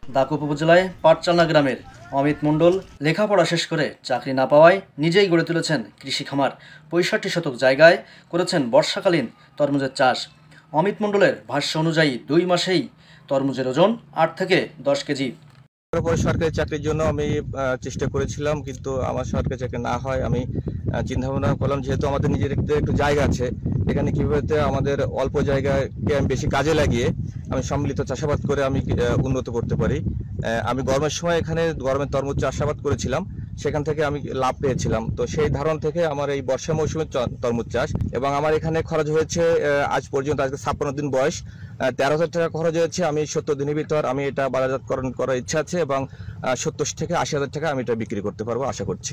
দাকুপ উপজেলায় পাটচালনা গ্রামের অমিত মণ্ডল লেখাপড়া শেষ করে চাকরি না পাওয়ায় নিজেই গড়ে তুলেছেন কৃষি খামার। ৬৫ শতক জায়গায় করেছেন বর্ষাকালীন তরমুজের চাষ। অমিত মণ্ডলের ভাষ্য অনুযায়ী ২ মাসেই তরমুজের ওজন ৮ থেকে ১০ কেজি। পরে সরকারি চাকরির জন্য আমি চেষ্টা করেছিলাম, কিন্তু আমার সরকারি চাকরি না হয় আমি চিন্তা ভাবনা করলাম, যেহেতু আমাদের নিজের একটু জায়গা আছে, এখানে কিভাবে আমাদের অল্প জায়গাকে আমি বেশি কাজে লাগিয়ে আমি সম্মিলিত চাষাবাদ করে আমি উন্নত করতে পারি। আমি গরমের সময় এখানে গরমের তরমুজ চাষাবাদ করেছিলাম, সেখান থেকে আমি লাভ পেয়েছিলাম। তো সেই ধারণ থেকে আমার এই বর্ষা মৌসুমে তরমুজ চাষ, এবং আমার এখানে খরচ হয়েছে আজ পর্যন্ত, আজকে ৫৬ দিন বয়স, ১৩,০০০ টাকা খরচ হয়েছে। আমি ৭০ দিনের ভিতর আমি এটা বাজারজাতকরণ করার ইচ্ছা আছে, এবং ৭০ থেকে ৮০,০০০ টাকা আমি এটা বিক্রি করতে পারবো আশা করছি।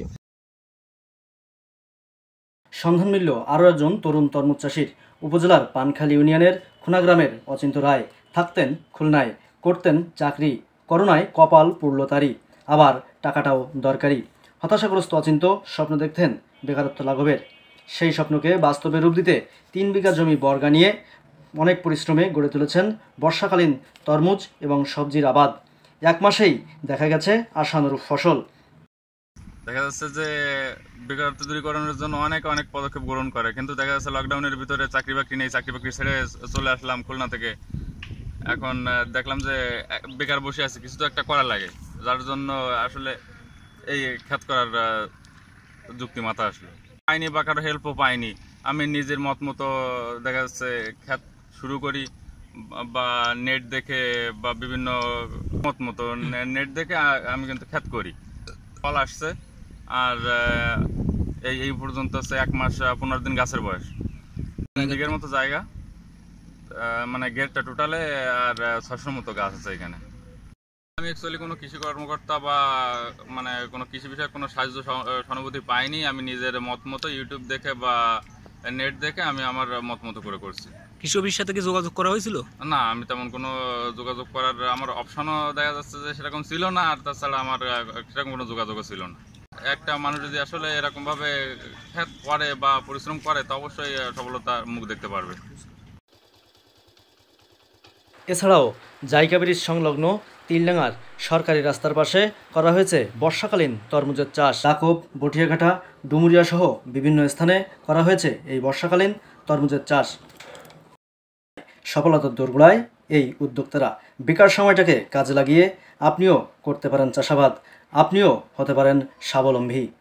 সন্ধান মিলল আরও একজন তরুণ তরমুজ চাষির। উপজেলার পানখালী ইউনিয়নের খুনা গ্রামের অচিন্ত রায় থাকতেন খুলনায়, করতেন চাকরি। করোনায় কপাল পুড়ল তারই, আবার টাকাটাও দরকারি। হতাশাগ্রস্ত অচিন্ত স্বপ্ন দেখতেন বেকারত্ব লাঘবের। সেই স্বপ্নকে বাস্তবে রূপ দিতে ৩ বিঘা জমি বর্গা নিয়ে অনেক পরিশ্রমে গড়ে তুলেছেন বর্ষাকালীন তরমুজ এবং সবজির আবাদ। ১ মাসেই দেখা গেছে আশানুরূপ ফসল। দেখা যাচ্ছে যে বেকারত্ব দূরীকরণের জন্য অনেক পদক্ষেপ গ্রহণ করে, কিন্তু দেখা যাচ্ছে লকডাউনের ভিতরে চাকরি বাকরি নেই, চাকরি বাকরি ছেড়ে চলে আসলাম খুলনা থেকে। এখন দেখলাম যে বেকার বসে আছি, কিছু তো একটা করা লাগে, যার জন্য আসলে এই খ্যাত করার যুক্তি মাথা আসলো। পাইনি বা কারো হেল্পও পাইনি, আমি নিজের মত মতো দেখা যাচ্ছে খ্যাত শুরু করি, বা নেট দেখে বা বিভিন্ন মতো নেট দেখে আমি কিন্তু খ্যাত করি। ফল আসছে, আর এই পর্যন্ত হচ্ছে ১ মাস ১৫ দিন গাছের বয়স। ৩ বিঘের মতো জায়গা, মানে গেটটা টোটালে, আর ৬০০ মতো গাছ আছে এখানে। আমি অ্যাকচুয়ালি কোনো কৃষি কর্মকর্তা বা মানে কোনো কৃষি বিষয়ে কোনো সাহায্য সহানুভূতি পাইনি। আমি নিজের মত মতো ইউটিউব দেখে বা নেট দেখে আমি আমার মত মতো করে করছি। কৃষি অফিসের সাথে কি যোগাযোগ করা হয়েছিল? না, আমি তেমন কোনো যোগাযোগ করার আমার অপশনও দেখা যাচ্ছে যে সেরকম ছিল না, আর তাছাড়া আমার সেরকম কোনো যোগাযোগও ছিল না। একটা মানুষ যদি আসলে এরকমভাবে খ্যাত করে বা পরিশ্রম করে, তো অবশ্যই সফলতার মুখ দেখতে পারবে। এছাড়াও জাইকা ব্রিজ সংলগ্ন তিলডাঙ্গার সরকারি রাস্তার পাশে করা হয়েছে বর্ষাকালীন তরমুজের চাষ। দাকুপ, বটিয়াঘাটা, ডুমুরিয়া সহ বিভিন্ন স্থানে করা হয়েছে এই বর্ষাকালীন তরমুজের চাষ। সফলতার দোরগোড়ায় এই উদ্যোক্তারা। বেকার সময়টাকে কাজে লাগিয়ে আপনিও করতে পারেন চাষাবাদ, আপনিও হতে পারেন স্বাবলম্বী।